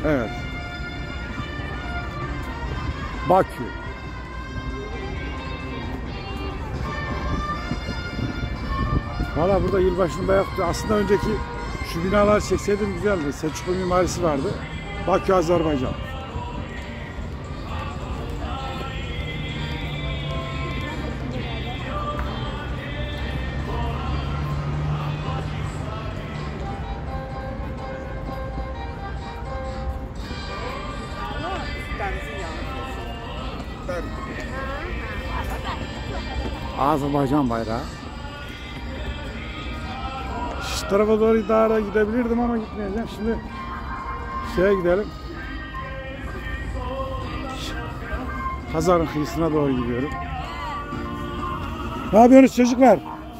Evet. Bakü. Valla burada yılbaşında yaptı. Aslında önceki şu binalar çekseydim güzeldi. Selçuklu mimarisi vardı. Bakü, Azerbaycan. Azerbaycan bayrağı. Şu tarafa doğru daha gidebilirdim ama gitmeyeceğim. Şimdi şeye gidelim. Hazar'ın kıyısına doğru gidiyorum. Ne yapıyorsunuz çocuklar?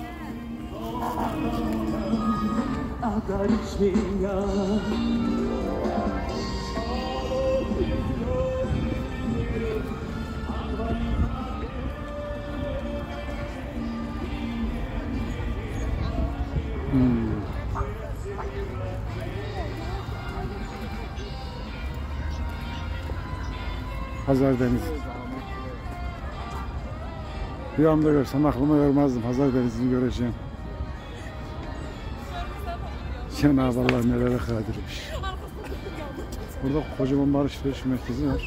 Hazar Denizi. Rüyamda görsem aklıma vermezdim. Hazar Denizi'ni göreceğim. Cenab-ı Allah nelere kadirmiş. Burada kocaman bir alışveriş merkezi var.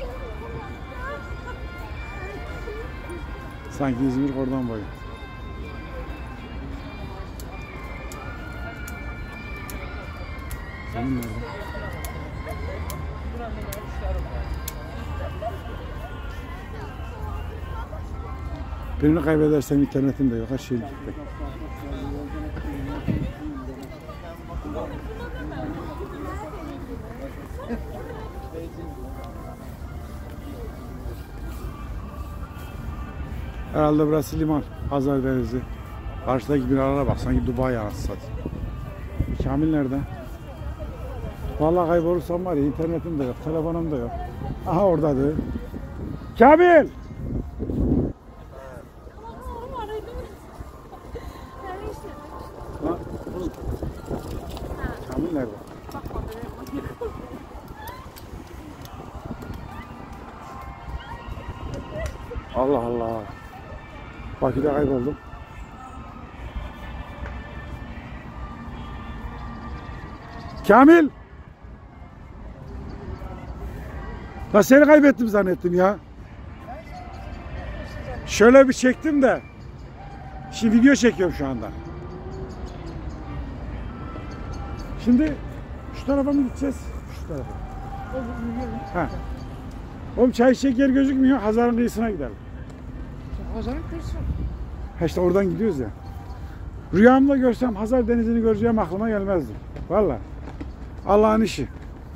Sanki İzmir oradan boyu. Senin nerede? Birini kaybedersem internetim de yok, her şey gitti. Herhalde burası liman, Hazar Denizi. Karşıdaki binalara bak, sanki Dubai anasını satayım. Kamil nerede? Vallahi kaybolursam var ya, internetim de yok, telefonum da yok. Aha oradadır. Kamil! Kamil nerede? Allah Allah. Bakü'de kayboldum. Kamil! La seni kaybettim zannettim ya. Şöyle bir çektim de. Şimdi video çekiyorum şu anda. Şimdi şu tarafa mı gideceğiz? Şu tarafa. Ha. Oğlum çay içecek yer gözükmüyor. Hazar'ın kıyısına gidelim. Hazar'ın kıyısı. Ha işte oradan gidiyoruz ya. Rüyamda görsem Hazar Denizi'ni göreceğim aklıma gelmezdi. Vallahi. Allah'ın işi.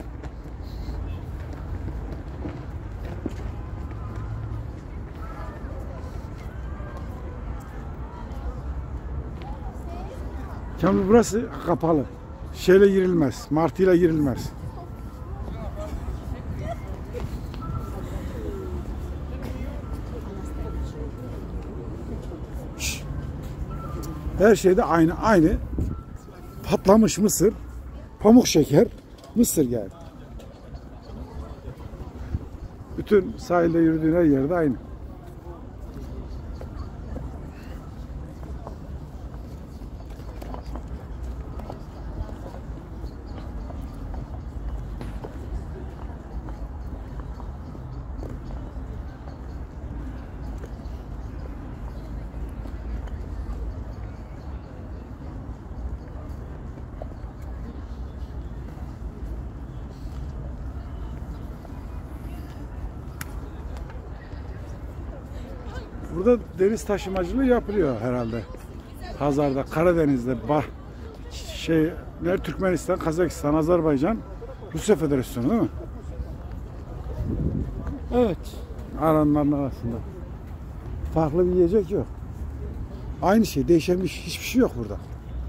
Kamil burası kapalı. Şeyle girilmez. Martıyla girilmez. Şş. Her şeyde aynı. Patlamış mısır, pamuk şeker, mısır geldi. Bütün sahilde yürüdüğün her yerde aynı. Burada deniz taşımacılığı yapılıyor herhalde. Hazar'da, Karadeniz'de, Türkmenistan, Kazakistan, Azerbaycan, Rusya Federasyonu değil mi? Evet. Aranların arasında. Farklı bir yiyecek yok. Aynı şey, değişen hiçbir şey yok burada.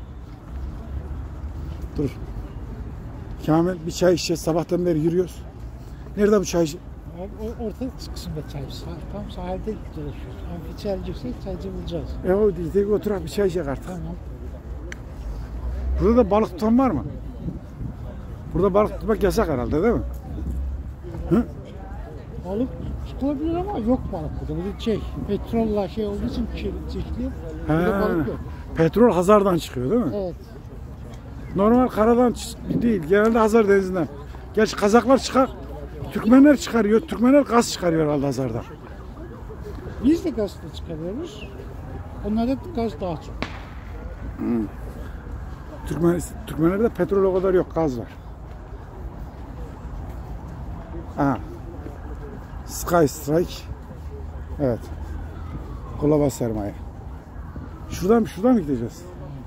Dur. Kamil bir çay içeceğiz. Sabahtan beri yürüyoruz. Nerede bu çaycı? Orta kısımda çay. Tam sahilde dolaşıyoruz. Amfi çaycıysak çaycı bulacağız. O dizide oturak bir çay içecek artık. Tamam. Burada da balık tutan var mı? Burada balık tutmak yasak herhalde değil mi? Hı? Balık tutulabilir ama yok balık burada. Bir şey, petrolla şey olduğu için çekiliyor. Burada balık yok. Petrol Hazar'dan çıkıyor değil mi? Evet. Normal karadan değil. Genelde Hazar Denizi'nden. Gerçi Kazaklar çıkar. Türkmenler çıkarıyor. Türkmenler gaz çıkarıyor herhalde Hazar'dan. Biz de gaz da çıkarıyoruz. Onlarda gaz daha çok. Türkmenlerde petrol o kadar yok. Gaz var. Aha. Sky Strike. Evet. Global sermaye. Şuradan mı gideceğiz?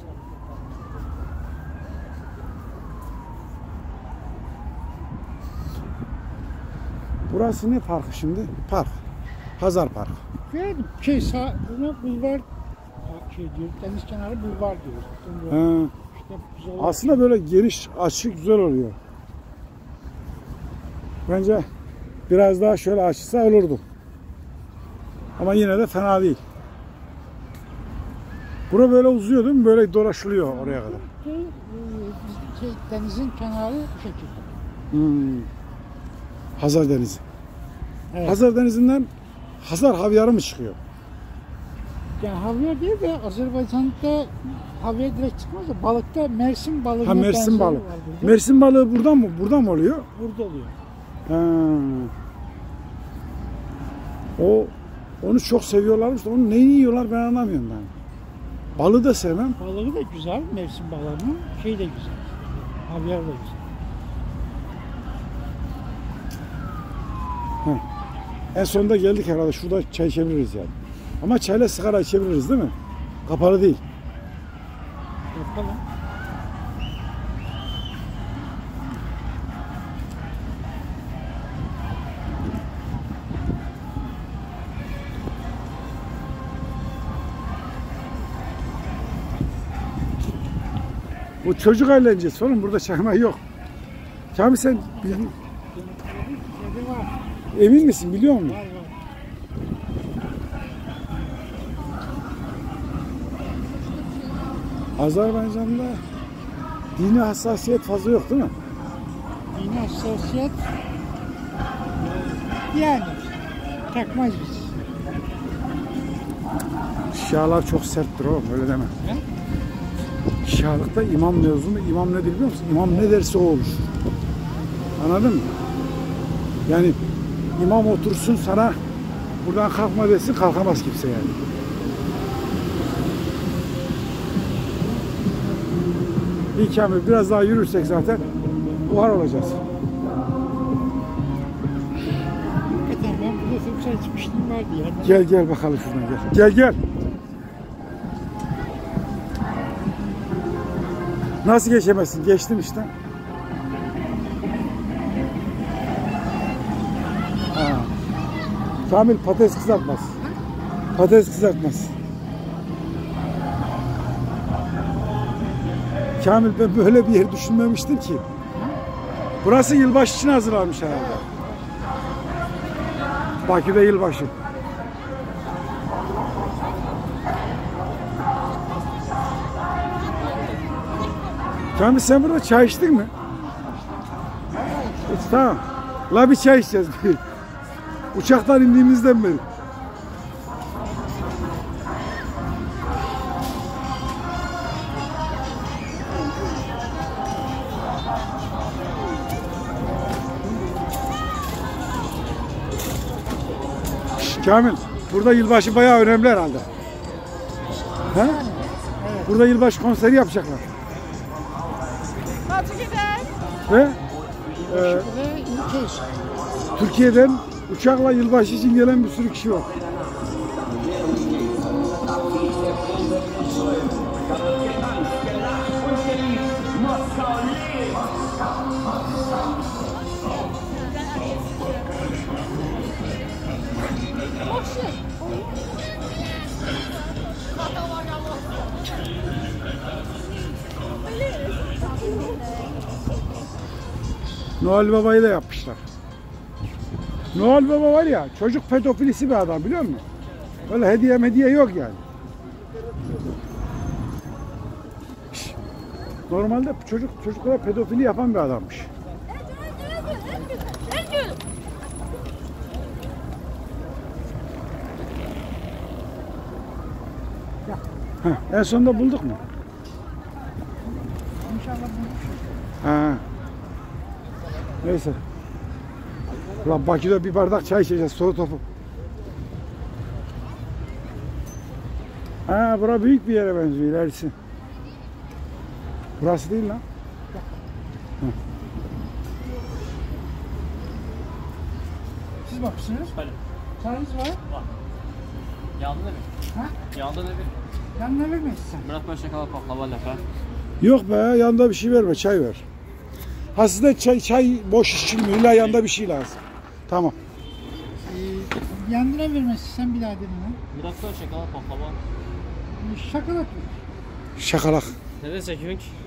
Burası ne parkı şimdi? Park. Hazar Park. Yani buna bulvar şey diyor, deniz kenarı bulvar diyoruz. Ha. İşte Aslında böyle geniş, açık, güzel oluyor. Bence biraz daha şöyle açılsa olurdu. Ama yine de fena değil. Bura böyle uzuyor değil mi? Böyle dolaşılıyor oraya kadar. Denizin kenarı bu şekilde. Hazar Denizi. Evet. Hazar Denizi'nden Hazar Havyarı mı çıkıyor? Yani havyar değil de Azerbaycan'da havyar direkt çıkmaz da balıkta Mersin balığı. Ha, Mersin balığı. Mersin balığı buradan mı? Buradan mı oluyor? Burada oluyor. Ha. Onu çok seviyorlarmış da onu neyini yiyorlar ben anlamıyorum ben. Balığı da sevmem. Balığı da güzel, Mersin balığının şey de güzel. Havyar da güzel. En sonunda geldik herhalde. Şurada çay içebiliriz yani. Ama çayla sigara içebiliriz değil mi? Kapalı değil. Yapalım. Bu çocuk eğlencesi oğlum. Burada çayma yok. Kamil sen Kedi var. emin misin? Biliyor musun? Var var. Azerbaycan'da dini hassasiyet fazla yok değil mi? Dini hassasiyet yani takmaz biz. Şialar çok serttir oğlum. Öyle deme. He? Şialıkta imam mevzunu, imam nedir biliyor musun? İmam ne derse o olur. Anladın mı? Yani imam otursun sana buradan kalkma desin, kalkamaz kimse yani. İyi Kamil, biraz daha yürürsek zaten buhar olacağız. Hakikaten ben burada çok çay içmiştim vardı yani. Gel bakalım şuradan gel. Gel. Nasıl geçemezsin? Geçtim işte. Ha. Kamil patates kızartmaz. Patates kızartmaz. Kamil ben böyle bir yer düşünmemiştim ki. Burası yılbaşı için hazırlanmış herhalde. Bakü'de yılbaşı. Kamil sen burada çay içtin mi? Tamam. La bir çay içeceğiz. Uçaktan indiğimizden beri. Kamil, burada yılbaşı bayağı önemli herhalde. He? Evet. Burada yılbaşı konseri yapacaklar. Nasıl gider? Ve Ve ülke Türkiye'den uçakla yılbaşı için gelen bir sürü kişi var. Noel Baba'yı da yapmışlar. Noel Baba var ya, çocuk pedofilisi bir adam biliyor musun? Öyle hediye yok yani. Normalde çocuklara pedofili yapan bir adammış. Heh, en sonunda bulduk mu? İnşallah buluruz. Ha. Neyse. Ulan Bakü'de bir bardak çay içeceğiz soru topu. Ha, bura büyük bir yere benziyor ilerisi. Burası değil lan. Siz bakmışsınız. Öyle. Çayınız var. Yandı mı? Ha? Yandı ne bir? Yanına vermezsen. Bırak böyle şakalar patlama lafa. Yok be, yanında bir şey verme, çay ver. Ha sizde çay boş içilmiyor, illa yanında bir şey lazım. Tamam. Yanına vermezsen bir daha deneme. Bırak böyle şakalar patlama. Şakalat. Şakalak. Nerede çekiyorsun ki?